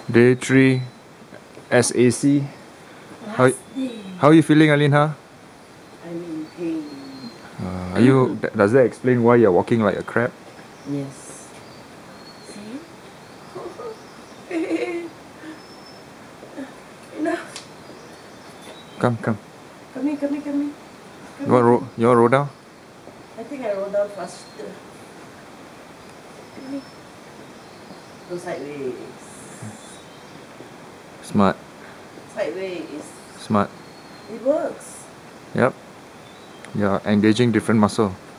Day 3 SAC. How are you feeling, Alinha? I'm in pain. Does that explain why you're walking like a crab? Yes. See? Enough. Come. Come here. You want to roll down? I think I roll down faster. Come here. Go sideways. Smart. Sideways. Smart. It works. Yep. You're engaging different muscle.